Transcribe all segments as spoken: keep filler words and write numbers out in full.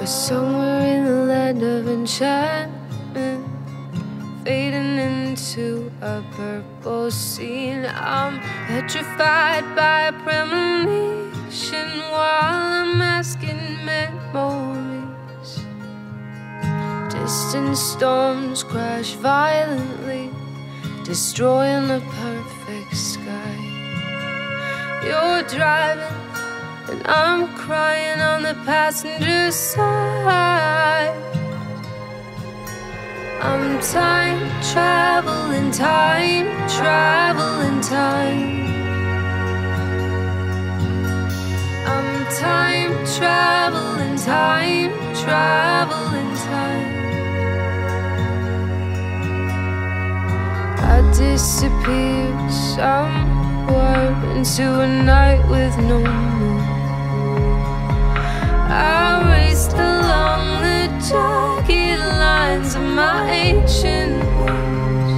We're somewhere in the land of enchantment, fading into a purple scene. I'm petrified by a premonition while I'm asking memories. Distant storms crash violently, destroying the perfect sky. You're driving and I'm crying on the passenger side. I'm time traveling, time traveling, time. I'm time traveling, time traveling, time. I disappear somewhere into a night with no moon. I raced along the jagged lines of my ancient wounds.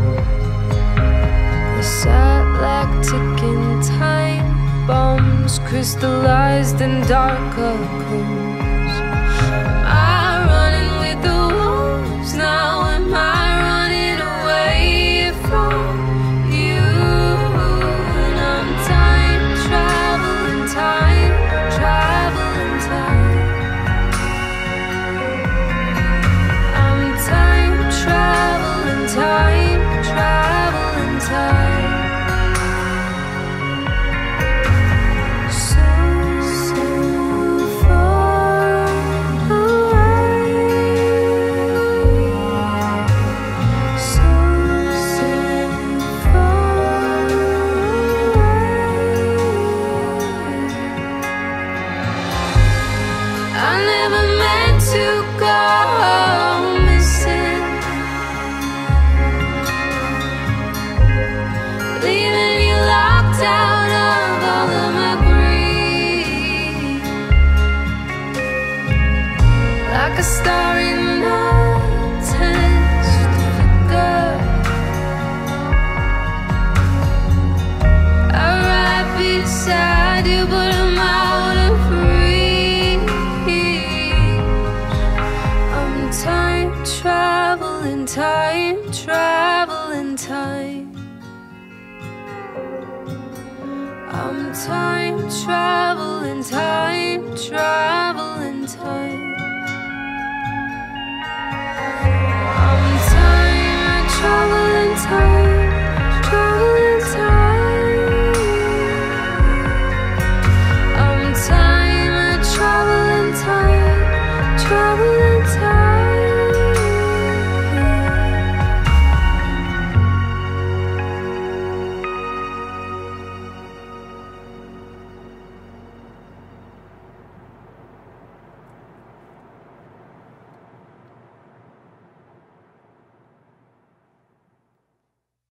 They sat like ticking time bombs, crystallized in dark cocoons. Am I running with the wolves now? Am I running away from you? And I'm time traveling, time traveling, time. I'm time traveling, time traveling, time. So, so far away. So, so far away. I never meant to go missing, leaving you locked out of all of my grief, like a star in night tends to flicker. I ride beside you, but I'm out of reach. I'm time traveling, time traveling, time. I'm time traveling, time traveling, time.